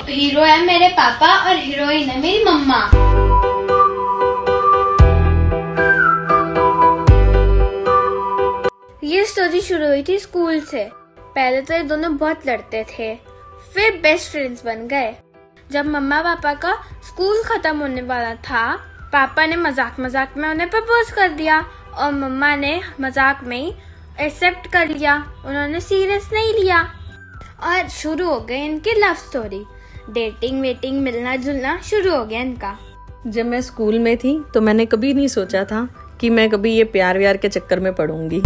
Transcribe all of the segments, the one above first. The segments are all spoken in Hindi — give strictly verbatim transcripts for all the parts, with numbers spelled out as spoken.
हीरो है मेरे पापा और हीरोइन है मेरी मम्मा। ये स्टोरी शुरू हुई थी स्कूल से। पहले तो ये दोनों बहुत लड़ते थे, फिर बेस्ट फ्रेंड्स बन गए। जब मम्मा पापा का स्कूल खत्म होने वाला था, पापा ने मजाक मजाक में उन्हें प्रपोज कर दिया और मम्मा ने मजाक में ही एक्सेप्ट कर लिया। उन्होंने सीरियस नहीं लिया और शुरू हो गई इनकी लव स्टोरी। डेटिंग वेटिंग मिलना जुलना शुरू हो गया इनका। जब मैं स्कूल में थी तो मैंने कभी नहीं सोचा था कि मैं कभी ये प्यार व्यार के चक्कर में पड़ूंगी।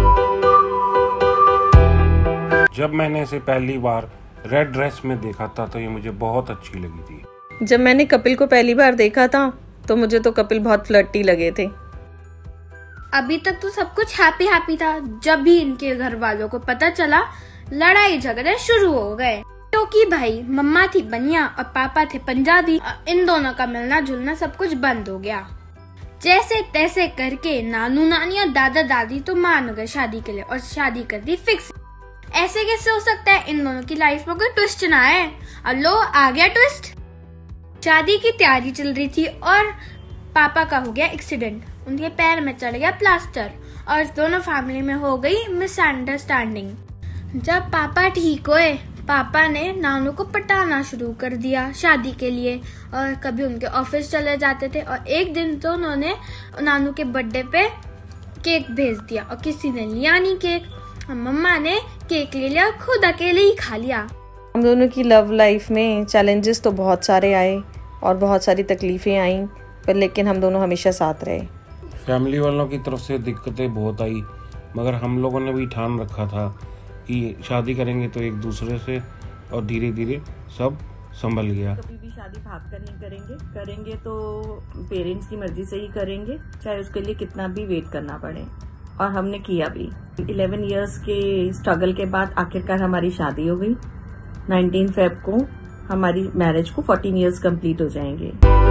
जब मैंने इसे पहली बार रेड ड्रेस में देखा था तो ये मुझे बहुत अच्छी लगी थी। जब मैंने कपिल को पहली बार देखा था तो मुझे तो कपिल बहुत फ्लर्टी लगे थे। अभी तक तो सब कुछ हैप्पी हैप्पी था। जब भी इनके घर वालों को पता चला, लड़ाई झगड़े शुरू हो गए, क्योंकि भाई मम्मा थी बनिया और पापा थे पंजाबी। इन दोनों का मिलना जुलना सब कुछ बंद हो गया। जैसे तैसे करके नानू नानी और दादा दादी तो मान गए शादी के लिए और शादी कर दी फिक्स। ऐसे कैसे हो सकता है, इन दोनों की लाइफ में कोई ट्विस्ट ना आए। अब लो आ गया ट्विस्ट। शादी की तैयारी चल रही थी और पापा का हो गया एक्सीडेंट। उनके पैर में चढ़ गया प्लास्टर और दोनों फैमिली में हो गई मिसअंडरस्टैंडिंग। जब पापा ठीक हुए, पापा ने नानू को पटाना शुरू कर दिया शादी के लिए और कभी उनके ऑफिस चले जाते थे। और एक दिन तो उन्होंने नानू के बर्थडे पे केक भेज दिया और किसी ने लिया नहीं केक। मम्मा ने केक ले लिया, खुद अकेले ही खा लिया। हम दोनों की लव लाइफ में चैलेंजेस तो बहुत सारे आए और बहुत सारी तकलीफें आई, पर लेकिन हम दोनों हमेशा साथ रहे। फैमिली वालों की तरफ से दिक्कतें बहुत आई, मगर हम लोगों ने भी ठान रखा था कि शादी करेंगे तो एक दूसरे से, और धीरे धीरे सब संभल गया। कभी भी शादी भाग कर नहीं करेंगे, करेंगे तो पेरेंट्स की मर्जी से ही करेंगे, चाहे उसके लिए कितना भी वेट करना पड़े। और हमने किया भी। इलेवन इयर्स के स्ट्रगल के बाद आखिरकार हमारी शादी हो गई। नाइनटीन फेब को हमारी मैरिज को फोर्टीन इयर्स कंप्लीट हो जाएंगे।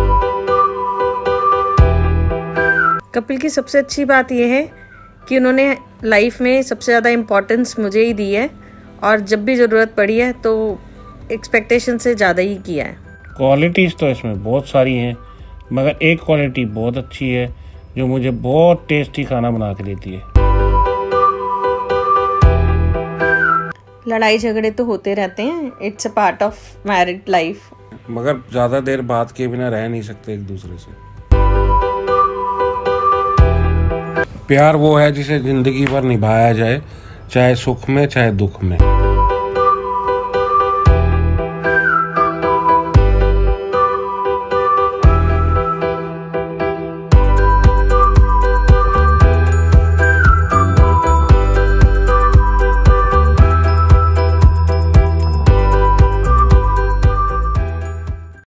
कपिल की सबसे अच्छी बात यह है कि उन्होंने लाइफ में सबसे ज़्यादा इम्पोर्टेंस मुझे ही दी है और जब भी ज़रूरत पड़ी है तो एक्सपेक्टेशन से ज़्यादा ही किया है। क्वालिटीज़ तो इसमें बहुत सारी हैं, मगर एक क्वालिटी बहुत अच्छी है जो मुझे बहुत टेस्टी खाना बना के देती है। लड़ाई झगड़े तो होते रहते हैं, it's a part of married life, मगर ज़्यादा देर बात के बिना रह नहीं सकते एक दूसरे से। प्यार वो है जिसे जिंदगी भर निभाया जाए, चाहे सुख में चाहे दुख में।